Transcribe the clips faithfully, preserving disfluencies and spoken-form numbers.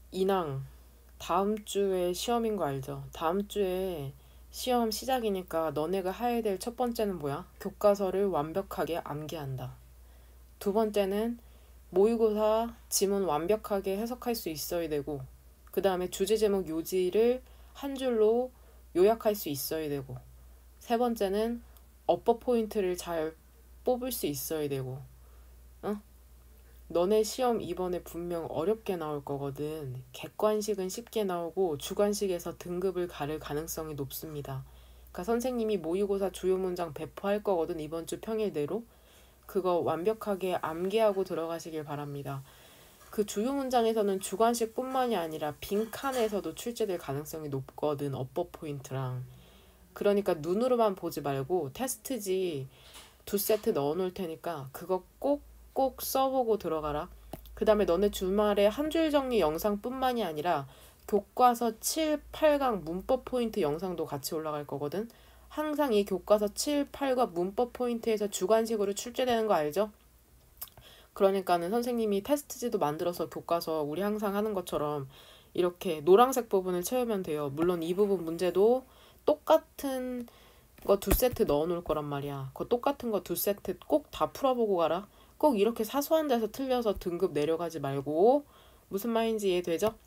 인왕, 다음 주에 시험인 거 알죠? 다음 주에 시험 시작이니까 너네가 해야 될 첫 번째는 뭐야? 교과서를 완벽하게 암기한다. 두 번째는 모의고사 지문 완벽하게 해석할 수 있어야 되고, 그 다음에 주제 제목 요지를 한 줄로 요약할 수 있어야 되고, 세 번째는 업버 포인트를 잘 뽑을 수 있어야 되고, 어? 너네 시험 이번에 분명 어렵게 나올 거거든. 객관식은 쉽게 나오고 주관식에서 등급을 가를 가능성이 높습니다. 그러니까 선생님이 모의고사 주요 문장 배포할 거거든, 이번 주 평일대로. 그거 완벽하게 암기하고 들어가시길 바랍니다. 그 주요 문장에서는 주관식뿐만이 아니라 빈칸에서도 출제될 가능성이 높거든, 업버 포인트랑. 그러니까 눈으로만 보지 말고 테스트지 두 세트 넣어놓을 테니까 그거 꼭꼭 써보고 들어가라. 그 다음에 너네 주말에 한 줄 정리 영상뿐만이 아니라 교과서 칠, 팔 강 문법 포인트 영상도 같이 올라갈 거거든. 항상 이 교과서 칠, 팔과 문법 포인트에서 주관식으로 출제되는 거 알죠? 그러니까는 선생님이 테스트지도 만들어서 교과서 우리 항상 하는 것처럼 이렇게 노란색 부분을 채우면 돼요. 물론 이 부분 문제도 똑같은 거 두 세트 넣어놓을 거란 말이야. 그거 똑같은 거 두 세트 꼭 다 풀어보고 가라. 꼭 이렇게 사소한 데서 틀려서 등급 내려가지 말고. 무슨 말인지 이해되죠?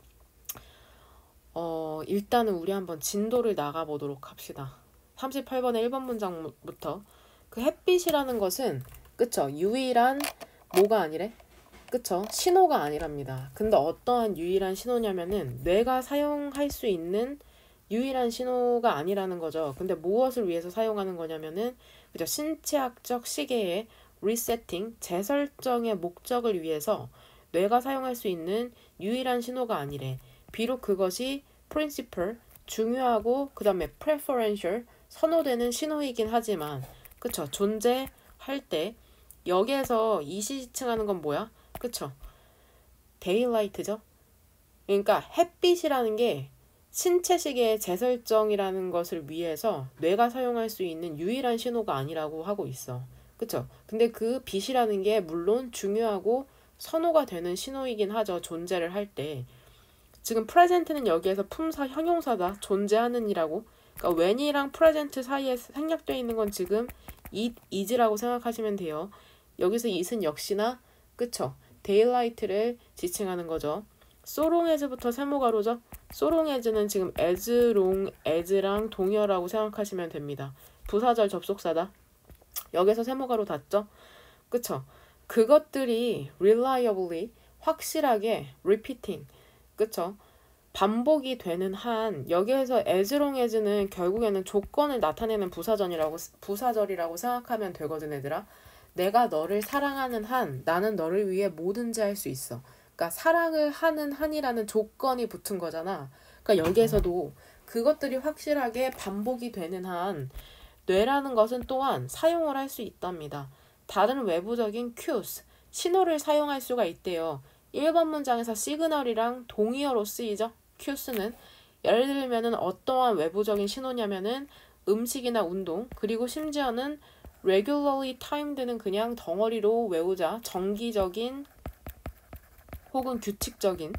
어, 일단은 우리 한번 진도를 나가보도록 합시다. 삼십팔 번의 일 번 문장부터. 그 햇빛이라는 것은, 그쵸? 유일한 뭐가 아니래? 그쵸? 신호가 아니랍니다. 근데 어떠한 유일한 신호냐면은 뇌가 사용할 수 있는 유일한 신호가 아니라는 거죠. 근데 무엇을 위해서 사용하는 거냐면은, 그죠? 신체학적 시계의 리세팅, 재설정의 목적을 위해서 뇌가 사용할 수 있는 유일한 신호가 아니래. 비록 그것이 principal, 중요하고 그 다음에 preferential, 선호되는 신호이긴 하지만, 그쵸? 존재할 때 여기에서 이시지층하는 건 뭐야? 그쵸? 데일라이트죠? 그러니까 햇빛이라는 게 신체시계의 재설정이라는 것을 위해서 뇌가 사용할 수 있는 유일한 신호가 아니라고 하고 있어. 그쵸? 근데 그 빛이라는 게 물론 중요하고 선호가 되는 신호이긴 하죠. 존재를 할 때. 지금 present는 여기에서 품사 형용사다. 존재하는 이라고. 그러니까 when이랑 present 사이에 생략되어 있는 건 지금 it, is라고 생각하시면 돼요. 여기서 it은 역시나 그쵸? daylight를 지칭하는 거죠. so long as부터 세모가로죠. so long as는 지금 as long as랑 동의어라고 생각하시면 됩니다. 부사절 접속사다. 여기서 세모가로 닿죠. 그쵸? 그것들이 reliably, 확실하게 repeating, 그쵸? 반복이 되는 한, 여기에서 as long as는 결국에는 조건을 나타내는 부사전이라고, 부사절이라고 생각하면 되거든, 얘들아. 내가 너를 사랑하는 한, 나는 너를 위해 뭐든지 할 수 있어. 그러니까 사랑을 하는 한이라는 조건이 붙은 거잖아. 그러니까 여기에서도 그것들이 확실하게 반복이 되는 한, 뇌라는 것은 또한 사용을 할 수 있답니다. 다른 외부적인 cues, 신호를 사용할 수가 있대요. 일 번 문장에서 시그널이랑 동의어로 쓰이죠. cues는 예를 들면은 어떠한 외부적인 신호냐면은 음식이나 운동, 그리고 심지어는 regularly timed는 그냥 덩어리로 외우자. 정기적인 혹은 규칙적인,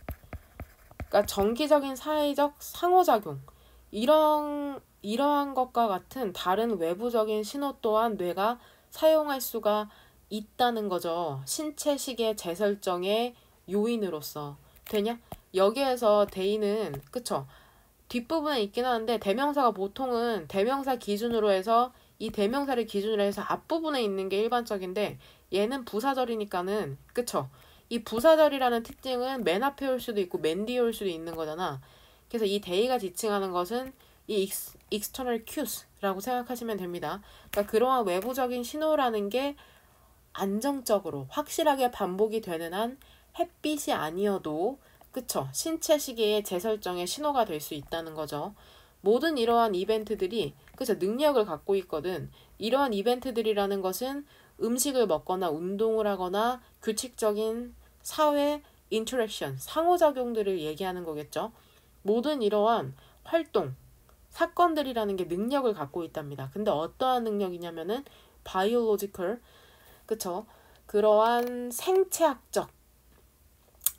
그러니까 정기적인 사회적 상호작용, 이런 이러한 것과 같은 다른 외부적인 신호 또한 뇌가 사용할 수가 있다는 거죠. 신체식의 재설정의 요인으로서. 되냐? 여기에서 데이는 그쵸? 뒷부분에 있긴 하는데 대명사가 보통은 대명사 기준으로 해서 이 대명사를 기준으로 해서 앞부분에 있는 게 일반적인데 얘는 부사절이니까는 그쵸? 이 부사절이라는 특징은 맨 앞에 올 수도 있고 맨 뒤에 올 수도 있는 거잖아. 그래서 이 데이가 지칭하는 것은 이 external cues라고 생각하시면 됩니다. 그러니까 그러한 외부적인 신호라는 게 안정적으로 확실하게 반복이 되는 한 햇빛이 아니어도 그쵸? 신체 시계의 재설정의 신호가 될 수 있다는 거죠. 모든 이러한 이벤트들이 그쵸? 능력을 갖고 있거든. 이러한 이벤트들이라는 것은 음식을 먹거나 운동을 하거나 규칙적인 사회 인터랙션, 상호작용들을 얘기하는 거겠죠. 모든 이러한 활동, 사건들이라는 게 능력을 갖고 있답니다. 근데 어떠한 능력이냐면은 biological, 그쵸? 그러한 생체학적,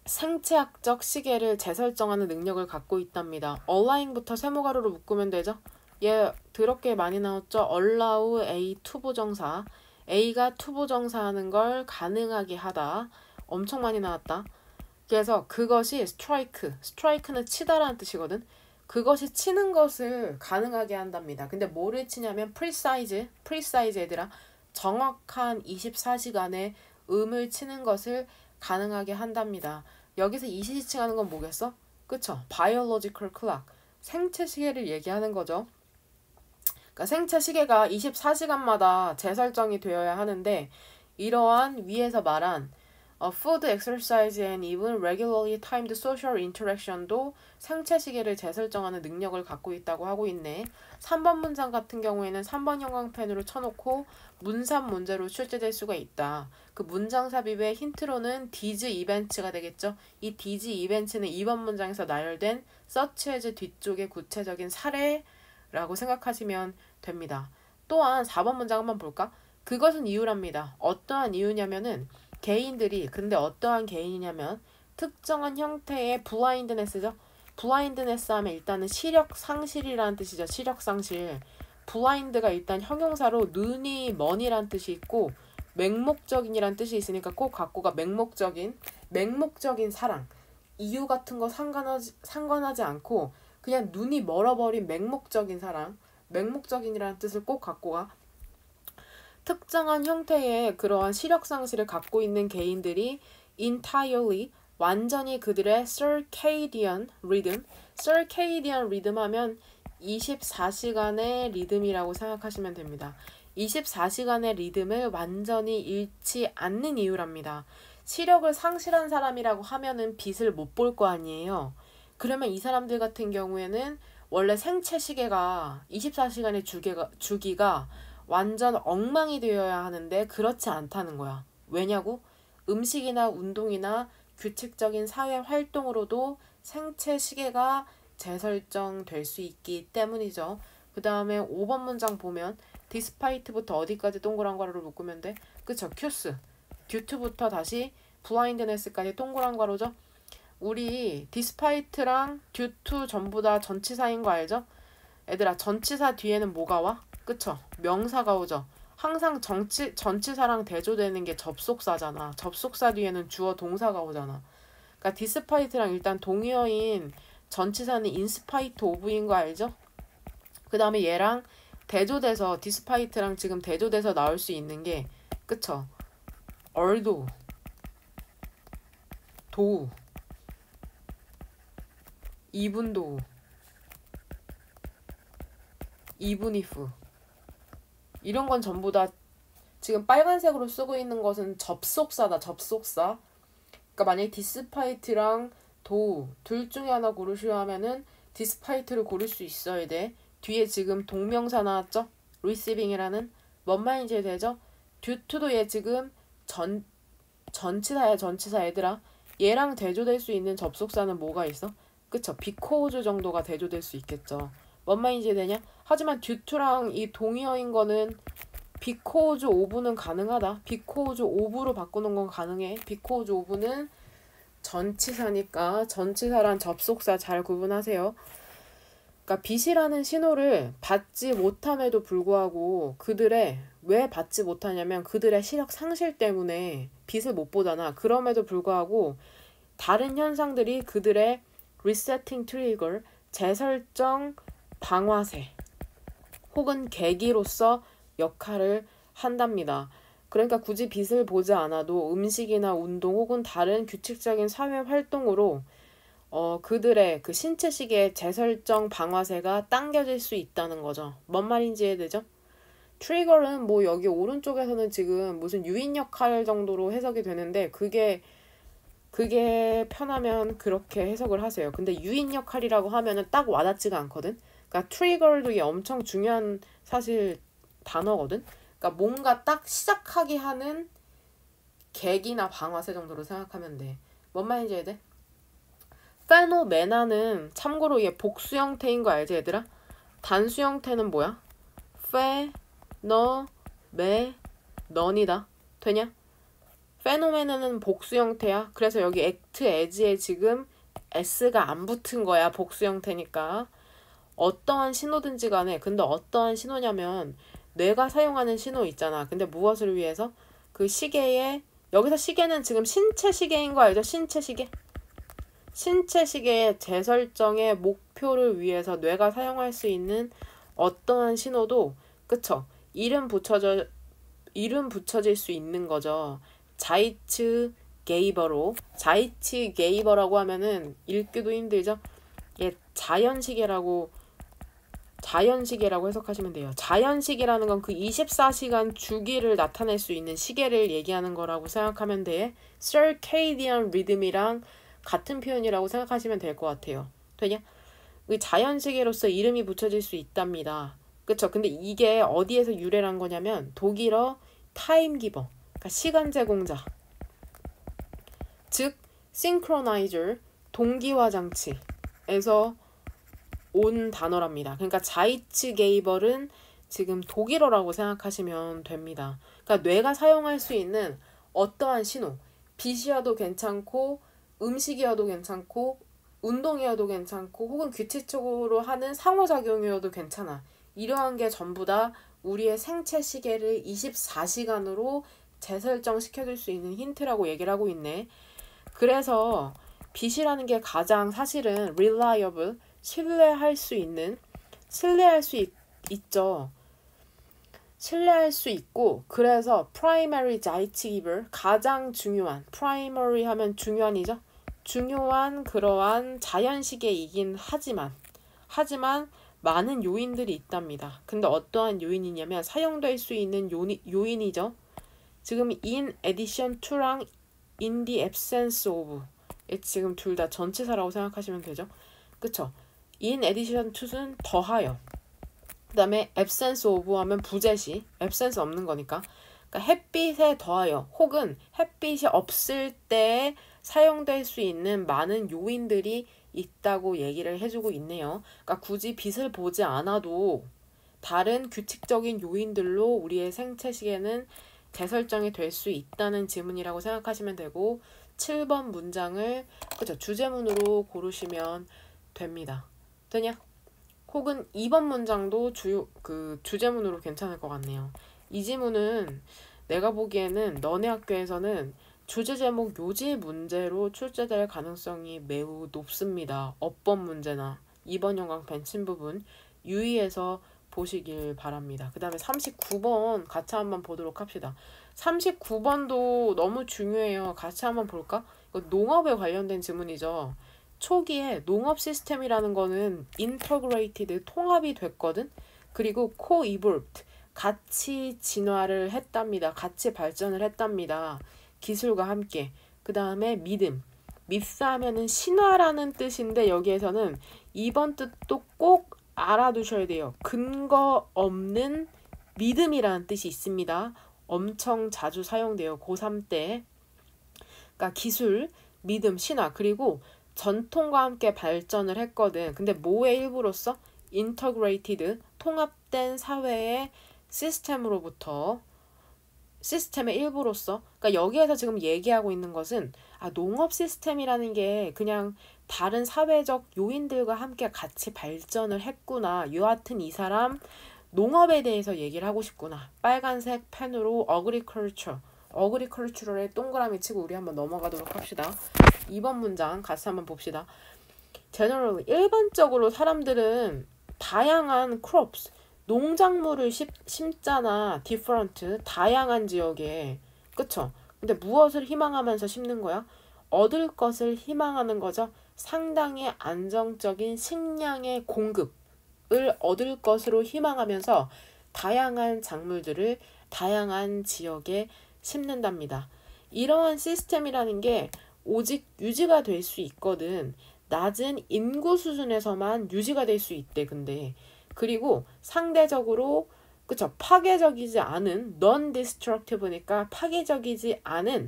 생체학적 시계를 재설정하는 능력을 갖고 있답니다. allowing부터 세모가루로 묶으면 되죠. 얘 더럽게 많이 나왔죠. allow A 투부정사. A가 투부정사하는 걸 가능하게 하다. 엄청 많이 나왔다. 그래서 그것이 strike. strike는 치다라는 뜻이거든. 그것이 치는 것을 가능하게 한답니다. 근데 뭐를 치냐면 precise. precise 얘들아. 정확한 이십사 시간에 음을 치는 것을 가능하게 한답니다. 여기서 이시시칭하는 건 뭐겠어? 그쵸? biological clock. 생체 시계를 얘기하는 거죠. 그러니까 생체 시계가 이십사 시간마다 재설정이 되어야 하는데 이러한 위에서 말한 uh, food, exercise, and even regularly timed social interaction도 생체 시계를 재설정하는 능력을 갖고 있다고 하고 있네. 삼 번 문장 같은 경우에는 삼 번 형광펜으로 쳐놓고 문산 문제로 출제될 수가 있다. 그 문장 삽입의 힌트로는 디즈 이벤트가 되겠죠. 이 디즈 이벤트는 이 번 문장에서 나열된 such as 뒤쪽의 구체적인 사례라고 생각하시면 됩니다. 또한 사 번 문장 한번 볼까? 그것은 이유랍니다. 어떠한 이유냐면은 개인들이, 근데 어떠한 개인이냐면 특정한 형태의 블라인드네스죠. 블라인드네스 하면 일단은 시력 상실이라는 뜻이죠. 시력 상실. 블라인드가 일단 형용사로 눈이 먼이란 뜻이 있고 맹목적인이란 뜻이 있으니까 꼭 갖고 가. 맹목적인. 맹목적인 사랑. 이유 같은 거 상관하지, 상관하지 않고 그냥 눈이 멀어버린 맹목적인 사랑. 맹목적인이라는 뜻을 꼭 갖고 가. 특정한 형태의 그러한 시력 상실을 갖고 있는 개인들이 entirely 완전히 그들의 circadian rhythm, circadian rhythm 하면 이십사 시간의 리듬이라고 생각하시면 됩니다. 이십사 시간의 리듬을 완전히 잃지 않는 이유랍니다. 시력을 상실한 사람이라고 하면은 빛을 못 볼 거 아니에요. 그러면 이 사람들 같은 경우에는 원래 생체 시계가 이십사 시간의 주기가, 주기가 완전 엉망이 되어야 하는데 그렇지 않다는 거야. 왜냐고? 음식이나 운동이나 규칙적인 사회 활동으로도 생체 시계가 재설정될 수 있기 때문이죠. 그 다음에 오 번 문장 보면 despite부터 어디까지 동그란 괄호를 묶으면 돼? 그쵸? cues. due to부터 다시 blindness까지 동그란 괄호죠. 우리 despite랑 due to 전부 다 전치사인 거 알죠? 얘들아, 전치사 뒤에는 뭐가 와? 그쵸? 명사가 오죠. 항상 정치, 전치사랑 대조되는 게 접속사잖아. 접속사 뒤에는 주어 동사가 오잖아. 그러니까 despite랑 일단 동의어인 전치사는 in spite of인 거 알죠? 그 다음에 얘랑 대조돼서 despite랑 지금 대조돼서 나올 수 있는 게 그쵸? although, though, even though, even if 이런 건 전부 다 지금 빨간색으로 쓰고 있는 것은 접속사다. 접속사. 그러니까 만약에 despite랑 though 둘 중에 하나 고르시려 하면은 despite를 고를 수 있어야 돼. 뒤에 지금 동명사 나왔죠? receiving이라는. 뭔 말인지 되죠? due to도 얘 지금 전, 전치사야. 전치사 얘들아. 얘랑 대조될 수 있는 접속사는 뭐가 있어? 그쵸? because 정도가 대조될 수 있겠죠. 뭔 말인지 되냐? 하지만 due to랑 이 동의어인 거는 because of는 가능하다. because of로 바꾸는 건 가능해. because of는 전치사니까 전치사란 접속사 잘 구분하세요. 그러니까 빛이라는 신호를 받지 못함에도 불구하고 그들의 왜 받지 못하냐면 그들의 시력 상실 때문에 빛을 못 보잖아. 그럼에도 불구하고 다른 현상들이 그들의 resetting trigger, 재설정 방화쇠 혹은 계기로서 역할을 한답니다. 그러니까 굳이 빛을 보지 않아도 음식이나 운동 혹은 다른 규칙적인 사회 활동으로 어, 그들의 그 신체 시계의 재설정 방화쇠가 당겨질 수 있다는 거죠. 뭔 말인지 이해되죠? 트리거는 뭐 여기 오른쪽에서는 지금 무슨 유인 역할 정도로 해석이 되는데 그게 그게 편하면 그렇게 해석을 하세요. 근데 유인 역할이라고 하면은 딱 와닿지가 않거든. 그러니까 트리거도 이게 엄청 중요한 사실 단어거든. 그러니까 뭔가 딱 시작하게 하는 계기나 방아쇠 정도로 생각하면 돼. 뭔 말인지 이해돼? 페노메나는 참고로 얘 복수 형태인 거 알지 얘들아? 단수 형태는 뭐야? 페, 너, 메, 넌이다. 되냐? phenomenon은 복수 형태야. 그래서 여기 act as에 지금 s가 안 붙은 거야. 복수 형태니까. 어떠한 신호든지 간에, 근데 어떠한 신호냐면 뇌가 사용하는 신호 있잖아. 근데 무엇을 위해서? 그 시계에, 여기서 시계는 지금 신체 시계인 거 알죠? 신체 시계. 신체 시계의 재설정의 목표를 위해서 뇌가 사용할 수 있는 어떠한 신호도, 그쵸? 이름 붙여져, 이름 붙여질 수 있는 거죠. 자이츠 게이버로. 자이츠 게이버라고 하면은 읽기도 힘들죠? 예, 자연시계라고, 자연시계라고 해석하시면 돼요. 자연시계라는 건 그 이십사 시간 주기를 나타낼 수 있는 시계를 얘기하는 거라고 생각하면 돼. circadian rhythm이랑 같은 표현이라고 생각하시면 될 것 같아요. 되냐? 그 자연시계로서 이름이 붙여질 수 있답니다. 그쵸? 근데 이게 어디에서 유래한 거냐면 독일어 타임기버, 그러니까 시간 제공자, 즉 synchronizer, 동기화 장치에서 온 단어랍니다. 그러니까 자이츠 게이벌은 지금 독일어라고 생각하시면 됩니다. 그러니까 뇌가 사용할 수 있는 어떠한 신호, 빛이어도 괜찮고 음식이어도 괜찮고 운동이어도 괜찮고 혹은 규칙적으로 하는 상호작용이어도 괜찮아. 이러한 게 전부 다 우리의 생체 시계를 이십사 시간으로 재설정 시켜줄 수 있는 힌트라고 얘기를 하고 있네. 그래서 빛이라는 게 가장 사실은 reliable, 신뢰할 수 있는, 신뢰할 수 있, 있죠. 신뢰할 수 있고, 그래서 primary 자이츠기버, 가장 중요한, primary 하면 중요한이죠. 중요한 그러한 자연시계이긴 하지만 하지만 많은 요인들이 있답니다. 근데 어떠한 요인이냐면 사용될 수 있는 요니, 요인이죠. 지금 in addition to랑 in the absence of, 지금 둘 다 전치사라고 생각하시면 되죠. 그쵸? in addition to는 더하여, 그 다음에 absence of 하면 부재시, absence 없는 거니까. 그러니까 햇빛에 더하여 혹은 햇빛이 없을 때 사용될 수 있는 많은 요인들이 있다고 얘기를 해주고 있네요. 그러니까 굳이 빛을 보지 않아도 다른 규칙적인 요인들로 우리의 생체 시계는 재설정이 될 수 있다는 지문이라고 생각하시면 되고, 칠 번 문장을 그쵸, 주제문으로 고르시면 됩니다. 되냐? 혹은 이 번 문장도 주, 그 주제문으로 괜찮을 것 같네요. 이 지문은 내가 보기에는 너네 학교에서는 주제 제목 요지 문제로 출제될 가능성이 매우 높습니다. 어법 문제나 이번 영광 벤친 부분 유의해서 보시길 바랍니다. 그 다음에 삼십구 번 같이 한번 보도록 합시다. 삼십구 번도 너무 중요해요. 같이 한번 볼까? 이거 농업에 관련된 지문이죠. 초기에 농업 시스템이라는 거는 integrated, 통합이 됐거든. 그리고 co-evolved, 같이 진화를 했답니다. 같이 발전을 했답니다. 기술과 함께. 그 다음에 믿음. 믿사하면은 신화라는 뜻인데 여기에서는 이번 뜻도 꼭 알아두셔야 돼요. 근거 없는 믿음이라는 뜻이 있습니다. 엄청 자주 사용돼요. 고삼 때. 그러니까 기술, 믿음, 신화, 그리고 전통과 함께 발전을 했거든. 근데 뭐의 일부로서? integrated, 통합된 사회의 시스템으로부터, 시스템의 일부로서. 그러니까 여기에서 지금 얘기하고 있는 것은 아, 농업 시스템이라는 게 그냥 다른 사회적 요인들과 함께 같이 발전을 했구나. 여하튼 이 사람 농업에 대해서 얘기를 하고 싶구나. 빨간색 펜으로 agriculture, agriculture에 동그라미 치고 우리 한번 넘어가도록 합시다. 이 번 문장 같이 한번 봅시다. generally, 일반적으로 사람들은 다양한 crops, 농작물을 심, 심잖아. different, 다양한 지역에. 그쵸? 근데 무엇을 희망하면서 심는 거야? 얻을 것을 희망하는 거죠. 상당히 안정적인 식량의 공급을 얻을 것으로 희망하면서 다양한 작물들을 다양한 지역에 심는답니다. 이러한 시스템이라는 게 오직 유지가 될 수 있거든. 낮은 인구 수준에서만 유지가 될 수 있대. 근데 그리고 상대적으로 그쵸, 파괴적이지 않은 non-destructive니까 파괴적이지 않은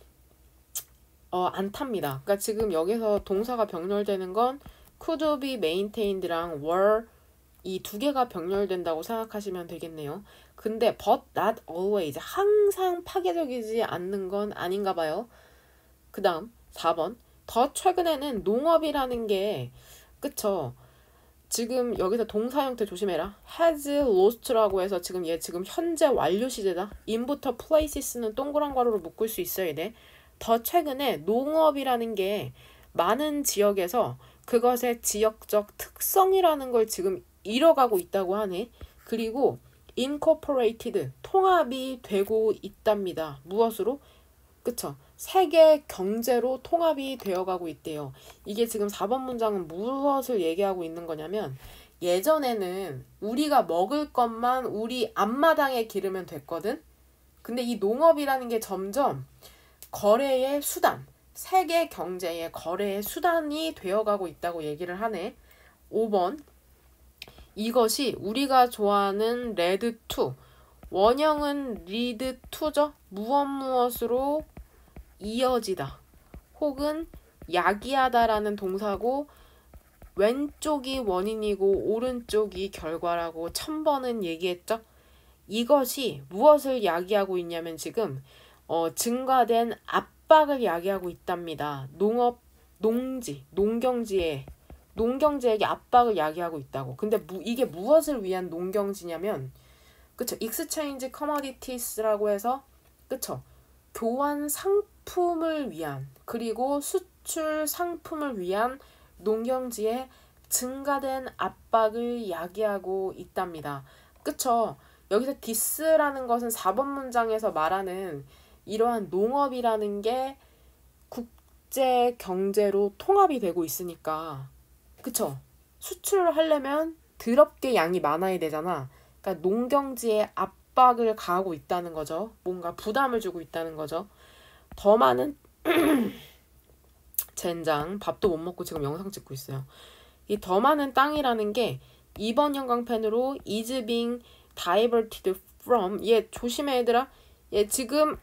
어, 않답니다. 그러니까 지금 여기서 동사가 병렬되는 건 could be maintained랑 were 이 두 개가 병렬된다고 생각하시면 되겠네요. 근데 but not always 항상 파괴적이지 않는 건 아닌가 봐요. 그 다음 사 번 더 최근에는 농업이라는 게 그쵸. 지금 여기서 동사 형태 조심해라. has lost라고 해서 지금 얘 지금 현재 완료 시제다. in부터 places는 동그란 괄호로 묶을 수 있어야 돼. 더 최근에 농업이라는 게 많은 지역에서 그것의 지역적 특성이라는 걸 지금 잃어가고 있다고 하네. 그리고 incorporated 통합이 되고 있답니다. 무엇으로? 그쵸. 세계 경제로 통합이 되어가고 있대요. 이게 지금 사 번 문장은 무엇을 얘기하고 있는 거냐면 예전에는 우리가 먹을 것만 우리 앞마당에 기르면 됐거든. 근데 이 농업이라는 게 점점 거래의 수단, 세계 경제의 거래의 수단이 되어가고 있다고 얘기를 하네. 오 번 이것이 우리가 좋아하는 레드 투 원형은 리드 투죠. 무엇 무엇으로 이어지다 혹은 야기하다라는 동사고 왼쪽이 원인이고 오른쪽이 결과라고 천 번은 얘기했죠. 이것이 무엇을 야기하고 있냐면 지금 어, 증가된 압박을 야기하고 있답니다. 농업, 농지, 농경지에 농경지에게 압박을 야기하고 있다고. 근데 무, 이게 무엇을 위한 농경지냐면 그쵸? exchange commodities라고 해서 그쵸? 교환 상품을 위한 그리고 수출 상품을 위한 농경지에 증가된 압박을 야기하고 있답니다. 그쵸? 여기서 this라는 것은 사 번 문장에서 말하는 이러한 농업이라는 게 국제 경제로 통합이 되고 있으니까 그쵸? 수출을 하려면 더럽게 양이 많아야 되잖아. 그러니까 농경지에 압 압박을 가하고 있다는 거죠. 뭔가 부담을 주고 있다는 거죠. 더 많은 젠장 밥도 못 먹고 지금 영상 찍고 있어요. 이 더 많은 땅이라는 게 이 번 형광펜으로 is being diverted from 얘 조심해 얘들아. 얘 지금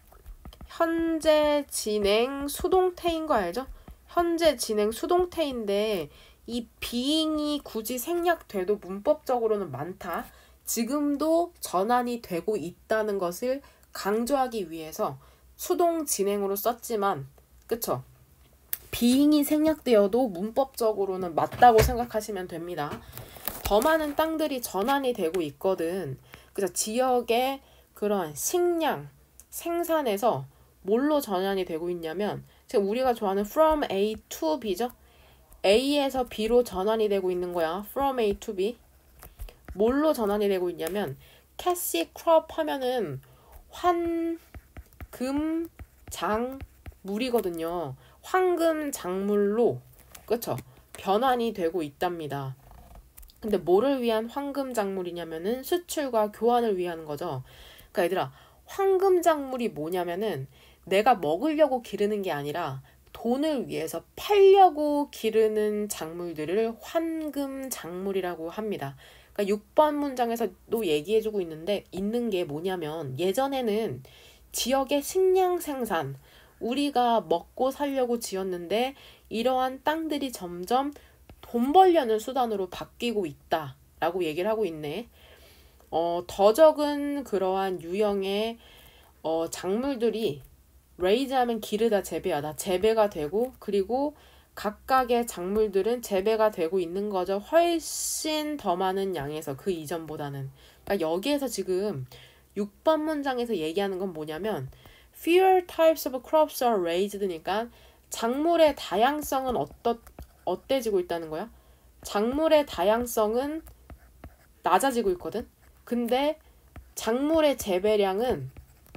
현재 진행 수동태인 거 알죠? 현재 진행 수동태인데 이 being이 굳이 생략돼도 문법적으로는 많다. 지금도 전환이 되고 있다는 것을 강조하기 위해서 수동 진행으로 썼지만 그쵸? being이 생략되어도 문법적으로는 맞다고 생각하시면 됩니다. 더 많은 땅들이 전환이 되고 있거든. 그래서 지역의 그런 식량, 생산에서 뭘로 전환이 되고 있냐면 지금 우리가 좋아하는 from A to B죠? A에서 B로 전환이 되고 있는 거야. from A to B. 뭘로 전환이 되고 있냐면 캐시 크롭 하면은 환, 금, 장, 물이거든요. 황금 작물로 그쵸? 변환이 되고 있답니다. 근데 뭐를 위한 황금 작물이냐면은 수출과 교환을 위한 거죠. 그러니까 얘들아 황금 작물이 뭐냐면은 내가 먹으려고 기르는 게 아니라 돈을 위해서 팔려고 기르는 작물들을 황금 작물이라고 합니다. 그러니까 육 번 문장에서도 얘기해주고 있는데 있는 게 뭐냐면 예전에는 지역의 식량 생산 우리가 먹고 살려고 지었는데 이러한 땅들이 점점 돈 벌려는 수단으로 바뀌고 있다라고 얘기를 하고 있네. 어, 더 적은 그러한 유형의 어, 작물들이 raise하면 기르다 재배하다 재배가 되고 그리고 각각의 작물들은 재배가 되고 있는 거죠. 훨씬 더 많은 양에서 그 이전보다는. 그러니까 여기에서 지금 육 번 문장에서 얘기하는 건 뭐냐면 fewer types of crops are raised니까 작물의 다양성은 어떠, 어때지고 있다는 거야? 작물의 다양성은 낮아지고 있거든. 근데 작물의 재배량은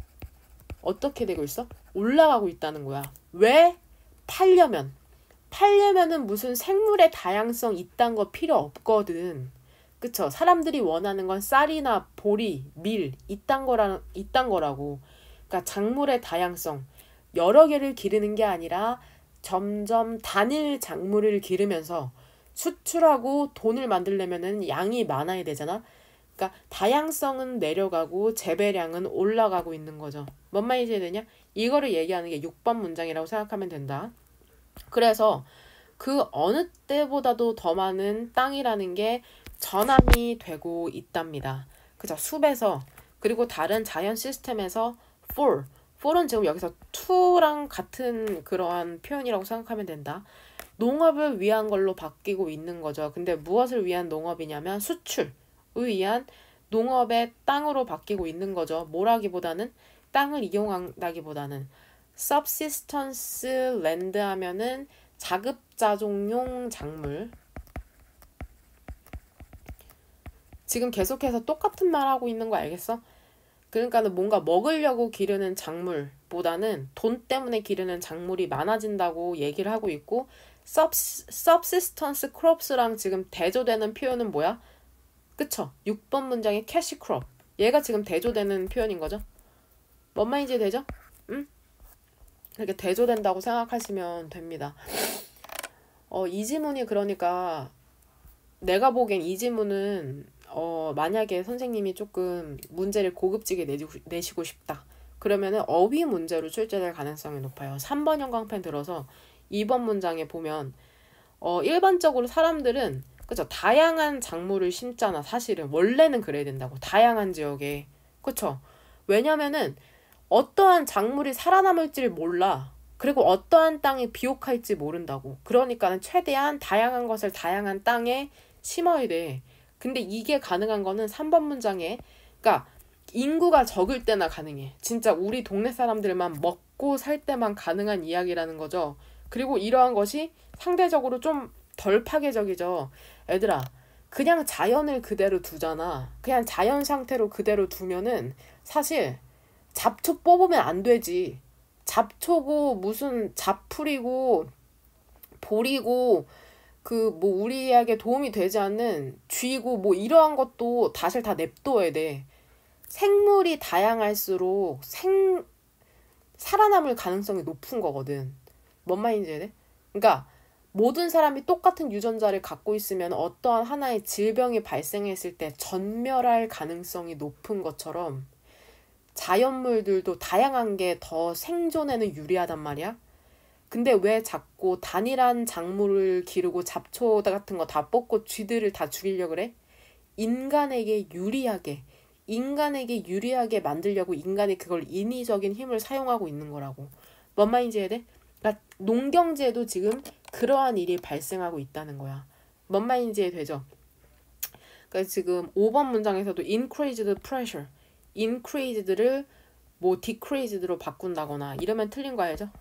어떻게 되고 있어? 올라가고 있다는 거야. 왜? 팔려면. 팔려면은 무슨 생물의 다양성 이딴 거 필요 없거든. 그쵸? 사람들이 원하는 건 쌀이나 보리, 밀 이딴 거라, 이딴 거라고. 그러니까 작물의 다양성. 여러 개를 기르는 게 아니라 점점 단일 작물을 기르면서 수출하고 돈을 만들려면은 양이 많아야 되잖아. 그러니까 다양성은 내려가고 재배량은 올라가고 있는 거죠. 뭔 말인지 되냐? 이거를 얘기하는 게 육 번 문장이라고 생각하면 된다. 그래서 그 어느 때보다도 더 많은 땅이라는 게 전환이 되고 있답니다. 그죠? 숲에서 그리고 다른 자연 시스템에서 for, for은 지금 여기서 to랑 같은 그러한 표현이라고 생각하면 된다. 농업을 위한 걸로 바뀌고 있는 거죠. 근데 무엇을 위한 농업이냐면 수출을 위한 농업의 땅으로 바뀌고 있는 거죠. 뭐라기보다는 땅을 이용한다기보다는 subsistence land 하면은 자급자족용 작물. 지금 계속해서 똑같은 말 하고 있는 거 알겠어? 그러니까는 뭔가 먹으려고 기르는 작물보다는 돈 때문에 기르는 작물이 많아진다고 얘기를 하고 있고 subsistence crops랑 지금 대조되는 표현은 뭐야? 그쵸? 육 번 문장의 cash crop. 얘가 지금 대조되는 표현인 거죠. 뭔 말인지 되죠? 응? 이렇게 대조된다고 생각하시면 됩니다. 어, 이 지문이 그러니까 내가 보기엔 이 지문은 어, 만약에 선생님이 조금 문제를 고급지게 내시고, 내시고 싶다. 그러면은 어휘 문제로 출제될 가능성이 높아요. 삼 번 형광펜 들어서 이 번 문장에 보면 어, 일반적으로 사람들은 그쵸? 다양한 작물을 심잖아. 사실은 원래는 그래야 된다고. 다양한 지역에. 그쵸? 왜냐면은 어떠한 작물이 살아남을지를 몰라. 그리고 어떠한 땅이 비옥할지 모른다고. 그러니까는 최대한 다양한 것을 다양한 땅에 심어야 돼. 근데 이게 가능한 거는 삼 번 문장에 그러니까 인구가 적을 때나 가능해. 진짜 우리 동네 사람들만 먹고 살 때만 가능한 이야기라는 거죠. 그리고 이러한 것이 상대적으로 좀 덜 파괴적이죠. 애들아, 그냥 자연을 그대로 두잖아. 그냥 자연 상태로 그대로 두면은 사실 잡초 뽑으면 안 되지. 잡초고 무슨 잡풀이고 볼이고 그 뭐 우리에게 도움이 되지 않는 쥐고 뭐 이러한 것도 사실 다 냅둬야 돼. 생물이 다양할수록 생 살아남을 가능성이 높은 거거든. 뭔 말인지 돼? 그러니까 모든 사람이 똑같은 유전자를 갖고 있으면 어떠한 하나의 질병이 발생했을 때 전멸할 가능성이 높은 것처럼 자연물들도 다양한 게 더 생존에는 유리하단 말이야. 근데 왜 자꾸 단일한 작물을 기르고 잡초 같은 거 다 뽑고 쥐들을 다 죽이려고 그래? 인간에게 유리하게, 인간에게 유리하게 만들려고 인간이 그걸 인위적인 힘을 사용하고 있는 거라고. 뭔 말인지 해야 돼? 그러니까 농경지에도 지금 그러한 일이 발생하고 있다는 거야. 뭔 말인지 되죠? 그러니까 지금 오 번 문장에서도 increased pressure, increased를 뭐 decreased로 바꾼다거나 이러면 틀린 거 알죠?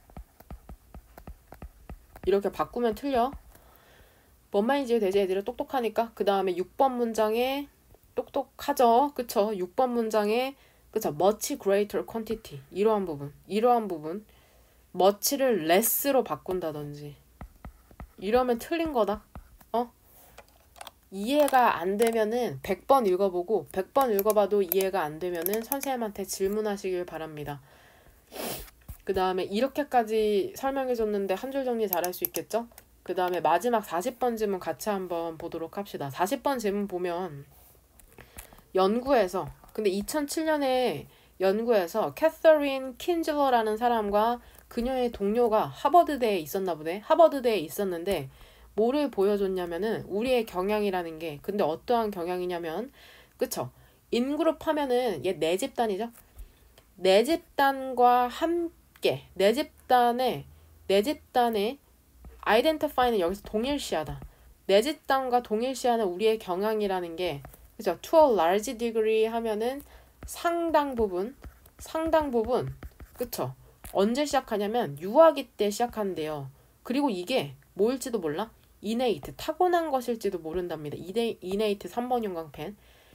이렇게 바꾸면 틀려. 뭔 말인지 되지? 애들이 똑똑하니까. 그 다음에 육 번 문장에 똑똑하죠? 그쵸? 육 번 문장에 그쵸? much greater quantity 이러한 부분 이러한 부분 much를 less로 바꾼다든지 이러면 틀린 거다. 어? 이해가 안 되면은 백 번 읽어보고 백 번 읽어봐도 이해가 안 되면은 선생님한테 질문하시길 바랍니다. 그 다음에 이렇게까지 설명해줬는데 한 줄 정리 잘할 수 있겠죠? 그 다음에 마지막 사십 번 지문 같이 한번 보도록 합시다. 사십 번 지문 보면 연구에서 근데 이천칠 년에 연구에서 캐서린 킨즐러라는 사람과 그녀의 동료가 하버드대에 있었나 보네. 하버드대에 있었는데 뭐를 보여줬냐면은 우리의 경향이라는 게 근데 어떠한 경향이냐면 그쵸? 인그룹 하면은 얘 네 집단이죠? 네 집단과 함께 네 집단의 네 집단의 identify는 여기서 동일시하다. 네 집단과 동일시하는 우리의 경향이라는 게 그죠? to a large degree 하면은 상당 부분 상당 부분 그쵸? 언제 시작하냐면 유아기 때 시작한대요. 그리고 이게 뭐일지도 몰라? innate, 타고난 것일지도 모른답니다. innate 삼 번 형광펜.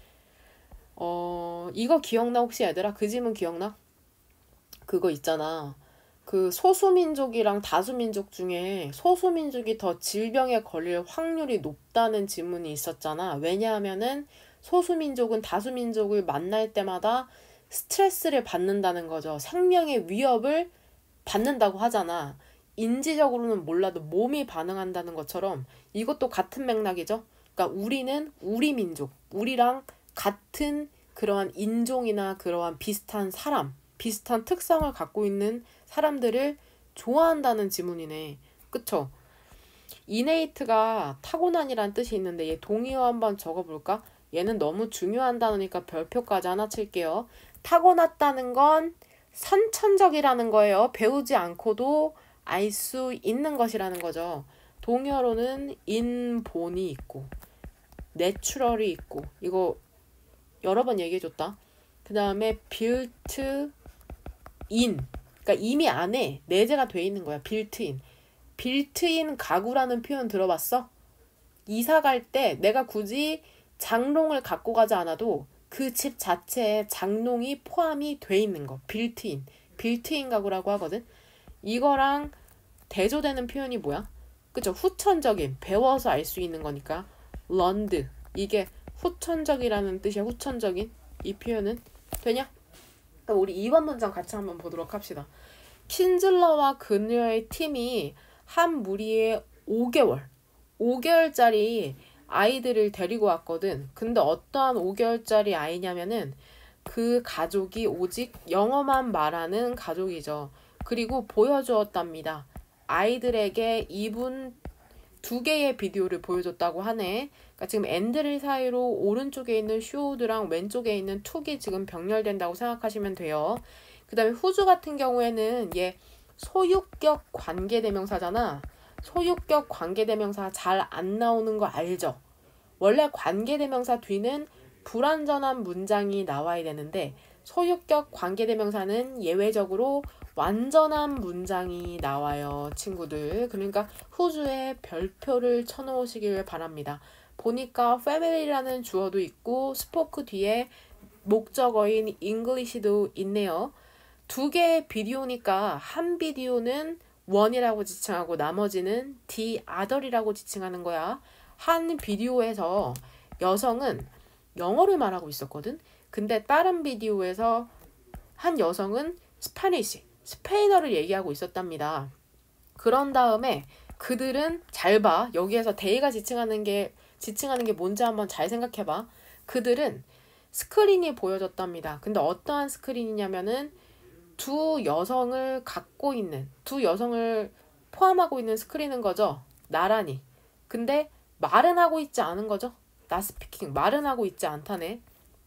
어, 이거 기억나 혹시 얘들아? 그 지문 기억나? 그거 있잖아. 그 소수민족이랑 다수민족 중에 소수민족이 더 질병에 걸릴 확률이 높다는 지문이 있었잖아. 왜냐하면은 소수민족은 다수민족을 만날 때마다 스트레스를 받는다는 거죠. 생명의 위협을 받는다고 하잖아. 인지적으로는 몰라도 몸이 반응한다는 것처럼 이것도 같은 맥락이죠. 그러니까 우리는 우리 민족, 우리랑 같은 그러한 인종이나 그러한 비슷한 사람, 비슷한 특성을 갖고 있는 사람들을 좋아한다는 지문이네. 그쵸? innate가 타고난이란 뜻이 있는데 얘 동의어 한번 적어볼까? 얘는 너무 중요한 단어니까 별표까지 하나 칠게요. 타고났다는 건 선천적이라는 거예요. 배우지 않고도 알 수 있는 것이라는 거죠. 동의어로는 inborn이 있고 natural이 있고 이거 여러 번 얘기해줬다. 그 다음에 built in 그러니까 이미 안에 내재가 돼 있는 거야. built in built in 가구라는 표현 들어봤어? 이사 갈 때 내가 굳이 장롱을 갖고 가지 않아도 그 집 자체에 장롱이 포함이 돼 있는 거. built in built in 가구라고 하거든. 이거랑 대조되는 표현이 뭐야? 그쵸? 후천적인 배워서 알 수 있는 거니까 learned 이게 후천적이라는 뜻이야. 후천적인 이 표현은 되냐? 그럼 우리 이 번 문장 같이 한번 보도록 합시다. 킨즐러와 그녀의 팀이 한 무리의 오 개월 오 개월짜리 아이들을 데리고 왔거든. 근데 어떠한 오 개월짜리 아이냐면은 그 가족이 오직 영어만 말하는 가족이죠. 그리고 보여주었답니다. 아이들에게 이분 두 개의 비디오를 보여줬다고 하네. 그러니까 지금 엔드를 사이로 오른쪽에 있는 쇼우드랑 왼쪽에 있는 툭이 지금 병렬된다고 생각하시면 돼요. 그 다음에 후주 같은 경우에는 얘 소유격 관계대명사잖아. 소유격 관계대명사 잘 안 나오는 거 알죠? 원래 관계대명사 뒤는 불완전한 문장이 나와야 되는데 소유격 관계대명사는 예외적으로 완전한 문장이 나와요, 친구들. 그러니까 후주에 별표를 쳐놓으시길 바랍니다. 보니까 family라는 주어도 있고 spoke 뒤에 목적어인 English도 있네요. 두 개의 비디오니까 한 비디오는 one이라고 지칭하고 나머지는 the other이라고 지칭하는 거야. 한 비디오에서 여성은 영어를 말하고 있었거든. 근데 다른 비디오에서 한 여성은 스파니시, 스페인어를 얘기하고 있었답니다. 그런 다음에 그들은 잘 봐. 여기에서 they가 지칭하는 게 지칭하는 게 뭔지 한번 잘 생각해봐. 그들은 스크린이 보여졌답니다. 근데 어떠한 스크린이냐면은 두 여성을 갖고 있는, 두 여성을 포함하고 있는 스크린인 거죠. 나란히. 근데 말은 하고 있지 않은 거죠. 나 스피킹. 말은 하고 있지 않다네.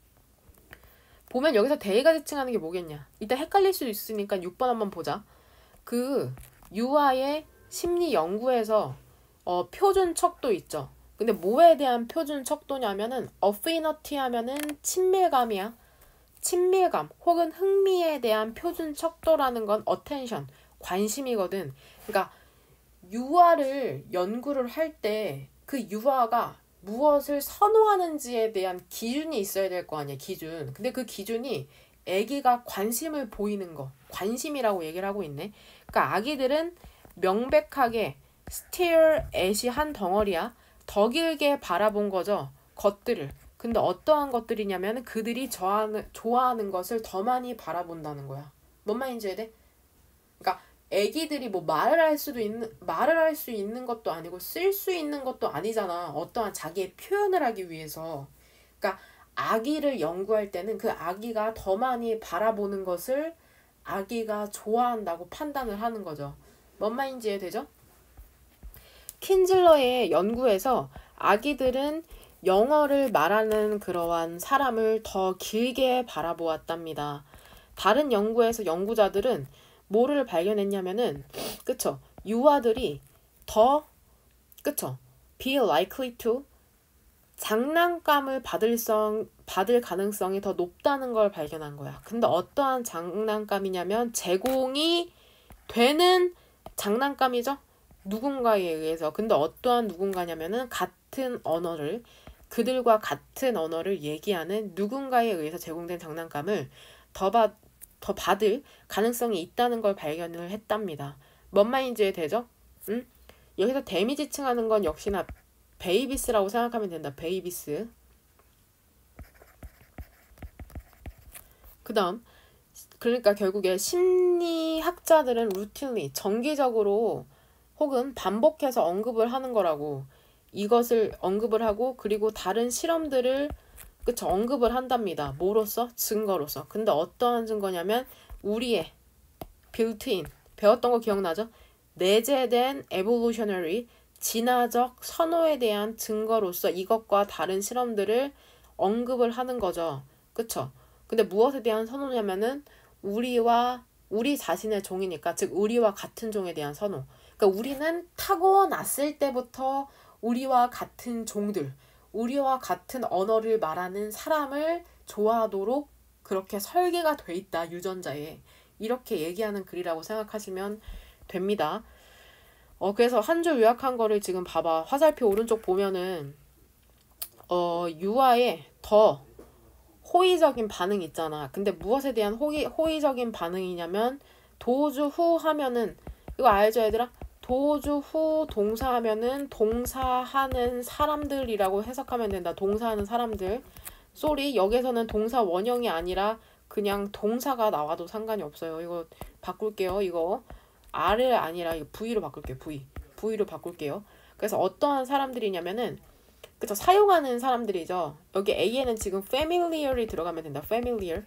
보면 여기서 they가 지칭하는 게 뭐겠냐. 일단 헷갈릴 수 있으니까 육 번 한번 보자. 그 유아의 심리 연구에서 어, 표준 척도 있죠. 근데 뭐에 대한 표준 척도냐면은 affinity 하면은 친밀감이야. 친밀감 혹은 흥미에 대한 표준 척도라는 건 attention, 관심이거든. 그러니까 유아를 연구를 할 때 그 유아가 무엇을 선호하는지에 대한 기준이 있어야 될 거 아니야, 기준. 근데 그 기준이 아기가 관심을 보이는 거, 관심이라고 얘기를 하고 있네. 그러니까 아기들은 명백하게 stare at이 한 덩어리야. 더 길게 바라본 거죠, 것들을. 근데 어떠한 것들이냐면 그들이 좋아하는, 좋아하는 것을 더 많이 바라본다는 거야. 뭔 말인지 해야 돼? 그러니까 애기들이 뭐 말을 할 수도 있는, 말을 할 수 있는 것도 아니고 쓸 수 있는 것도 아니잖아. 어떠한 자기의 표현을 하기 위해서. 그러니까 아기를 연구할 때는 그 아기가 더 많이 바라보는 것을 아기가 좋아한다고 판단을 하는 거죠. 뭔 말인지 이해되죠? 킨즐러의 연구에서 아기들은 영어를 말하는 그러한 사람을 더 길게 바라보았답니다. 다른 연구에서 연구자들은 뭐를 발견했냐면은 그쵸? 유아들이 더 그쵸? be likely to 장난감을 받을, 성, 받을 가능성이 더 높다는 걸 발견한 거야. 근데 어떠한 장난감이냐면 제공이 되는 장난감이죠? 누군가에 의해서. 근데 어떠한 누군가냐면은 같은 언어를 그들과 같은 언어를 얘기하는 누군가에 의해서 제공된 장난감을 더, 받, 더 받을 가능성이 있다는 걸 발견을 했답니다. 뭔 말인지 되죠? 응? 여기서 데미 지칭하는 건 역시나 베이비스라고 생각하면 된다. 베이비스. 그 다음 그러니까 결국에 심리학자들은 루틴리 정기적으로 혹은 반복해서 언급을 하는 거라고. 이것을 언급을 하고 그리고 다른 실험들을 그쵸 언급을 한답니다. 뭐로써? 증거로서. 근데 어떠한 증거냐면 우리의 built-in 배웠던 거 기억나죠? 내재된 evolutionary 진화적 선호에 대한 증거로서 이것과 다른 실험들을 언급을 하는 거죠. 그쵸? 근데 무엇에 대한 선호냐면은 우리와 우리 자신의 종이니까, 즉 우리와 같은 종에 대한 선호. 그러니까 우리는 타고났을 때부터 우리와 같은 종들, 우리와 같은 언어를 말하는 사람을 좋아하도록 그렇게 설계가 돼 있다, 유전자에. 이렇게 얘기하는 글이라고 생각하시면 됩니다. 어 그래서 한 줄 요약한 거를 지금 봐봐. 화살표 오른쪽 보면은 어 유아의 더 호의적인 반응 있잖아. 근데 무엇에 대한 호의, 호의적인 반응이냐면 도주 후 하면은, 이거 알죠 얘들아? 도주 후 동사하면은 동사하는 사람들이라고 해석하면 된다. 동사하는 사람들. 쏘리, 여기서는 동사 원형이 아니라 그냥 동사가 나와도 상관이 없어요. 이거 바꿀게요. 이거 R을 아니라 이거 V로 바꿀게요. V. V로 바꿀게요. 그래서 어떠한 사람들이냐면은, 그쵸, 사용하는 사람들이죠. 여기 A에는 지금 familiar이 들어가면 된다. familiar.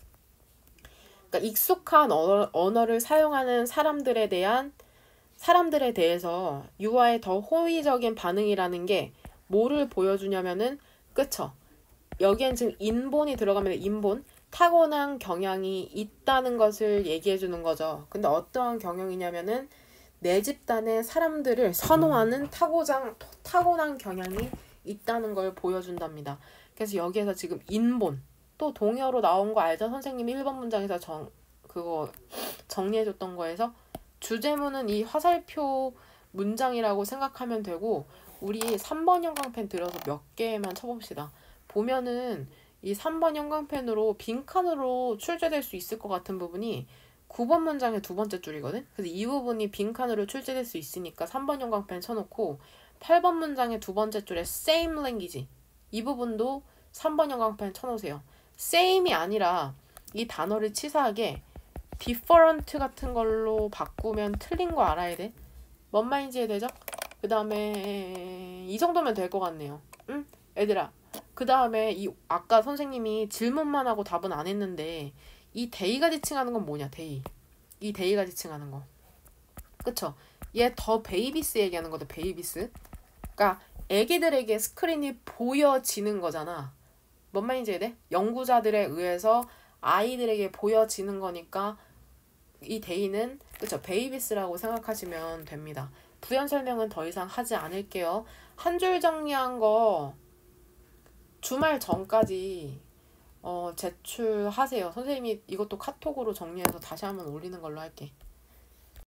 그러니까 익숙한 언어, 언어를 사용하는 사람들에 대한 사람들에 대해서 유아의 더 호의적인 반응이라는 게 뭐를 보여주냐면은, 그쵸, 여기엔 지금 인본이 들어가면 인본, 타고난 경향이 있다는 것을 얘기해 주는 거죠. 근데 어떠한 경향이냐면은 내 집단의 사람들을 선호하는 타고장, 타고난 경향이 있다는 걸 보여준답니다. 그래서 여기에서 지금 인본, 또 동의어로 나온 거 알죠? 선생님이 일 번 문장에서 정, 그거 정리해줬던 거에서 주제문은 이 화살표 문장이라고 생각하면 되고, 우리 삼 번 형광펜 들어서 몇 개만 쳐봅시다. 보면은 이 삼 번 형광펜으로 빈칸으로 출제될 수 있을 것 같은 부분이 구 번 문장의 두 번째 줄이거든? 그래서 이 부분이 빈칸으로 출제될 수 있으니까 삼 번 형광펜 쳐놓고, 팔 번 문장의 두 번째 줄에 same language, 이 부분도 삼 번 형광펜 쳐놓으세요. same이 아니라 이 단어를 치사하게 different 같은 걸로 바꾸면 틀린 거 알아야 돼. 뭔 말인지 이해되죠? 그 다음에 이 정도면 될 것 같네요. 응? 얘들아, 그 다음에 이 아까 선생님이 질문만 하고 답은 안 했는데, 이 데이가 지칭하는 건 뭐냐? 데이. 이 데이가 지칭하는 거. 그쵸? 얘 더 베이비스 얘기하는 거다. 베이비스. 그러니까 애기들에게 스크린이 보여지는 거잖아. 뭔 말인지 이해돼? 연구자들에 의해서 아이들에게 보여지는 거니까 이 데이는, 그쵸, 베이비스라고 생각하시면 됩니다. 부연 설명은 더 이상 하지 않을게요. 한 줄 정리한 거 주말 전까지 어, 제출하세요. 선생님이 이것도 카톡으로 정리해서 다시 한번 올리는 걸로 할게.